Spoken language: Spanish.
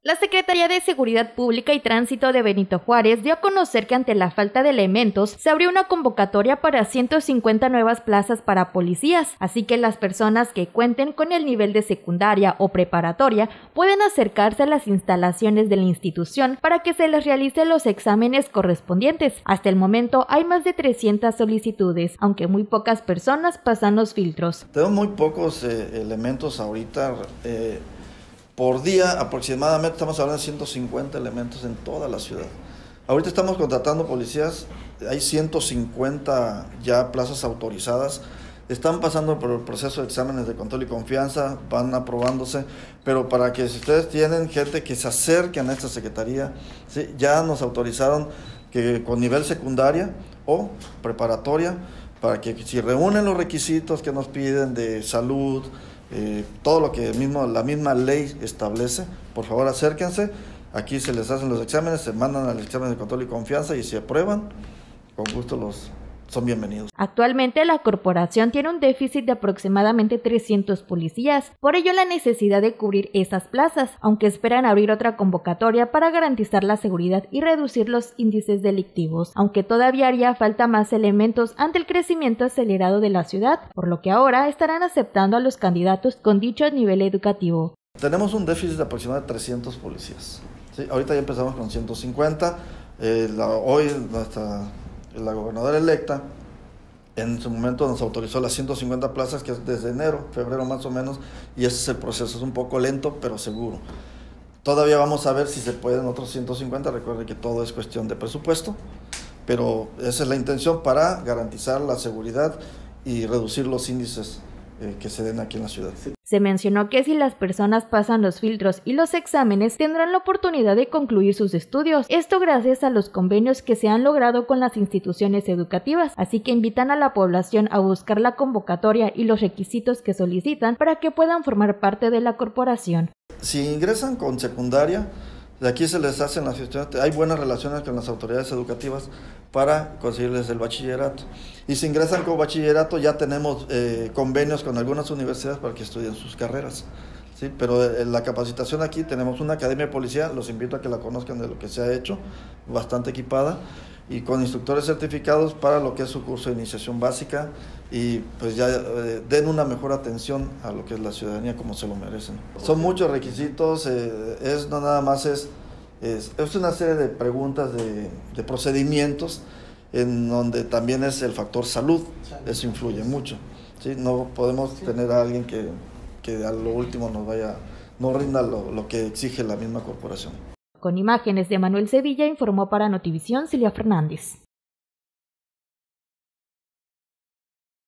La Secretaría de Seguridad Pública y Tránsito de Benito Juárez dio a conocer que ante la falta de elementos se abrió una convocatoria para 150 nuevas plazas para policías, así que las personas que cuenten con el nivel de secundaria o preparatoria pueden acercarse a las instalaciones de la institución para que se les realicen los exámenes correspondientes. Hasta el momento hay más de 300 solicitudes, aunque muy pocas personas pasan los filtros. Tenemos muy pocos elementos ahorita. Por día aproximadamente estamos hablando de 150 elementos en toda la ciudad. Ahorita estamos contratando policías, hay 150 ya plazas autorizadas, están pasando por el proceso de exámenes de control y confianza, van aprobándose, pero para que si ustedes tienen gente que se acerquen a esta secretaría, ¿sí? Ya nos autorizaron que con nivel secundaria o preparatoria, para que si reúnen los requisitos que nos piden de salud, todo lo que la misma ley establece, por favor acérquense, aquí se les hacen los exámenes, se mandan al examen de control y confianza y si aprueban, con gusto son bienvenidos. Actualmente la corporación tiene un déficit de aproximadamente 300 policías, por ello la necesidad de cubrir esas plazas, aunque esperan abrir otra convocatoria para garantizar la seguridad y reducir los índices delictivos, aunque todavía haría falta más elementos ante el crecimiento acelerado de la ciudad, por lo que ahora estarán aceptando a los candidatos con dicho nivel educativo. Tenemos un déficit de aproximadamente 300 policías, ¿sí? Ahorita ya empezamos con 150, hoy la gobernadora electa en su momento nos autorizó las 150 plazas, que es desde enero, febrero más o menos, y ese es el proceso, es un poco lento, pero seguro. Todavía vamos a ver si se pueden otros 150, recuerden que todo es cuestión de presupuesto, pero esa es la intención para garantizar la seguridad y reducir los índices que se den aquí en la ciudad. Se mencionó que si las personas pasan los filtros y los exámenes, tendrán la oportunidad de concluir sus estudios. Esto gracias a los convenios que se han logrado con las instituciones educativas, así que invitan a la población a buscar la convocatoria y los requisitos que solicitan para que puedan formar parte de la corporación. Si ingresan con secundaria, de aquí se les hacen las gestiones, hay buenas relaciones con las autoridades educativas para conseguirles el bachillerato. Y si ingresan con bachillerato, ya tenemos convenios con algunas universidades para que estudien sus carreras, ¿sí? Pero en la capacitación aquí tenemos una academia de policía, los invito a que la conozcan de lo que se ha hecho, bastante equipada, y con instructores certificados para lo que es su curso de iniciación básica, y pues ya den una mejor atención a lo que es la ciudadanía como se lo merecen. Son muchos requisitos, no nada más es una serie de preguntas, de procedimientos, en donde también es el factor salud, eso influye mucho, ¿sí? No podemos tener a alguien que a lo último no rinda lo que exige la misma corporación. Con imágenes de Manuel Sevilla informó para Notivisión Silvia Fernández.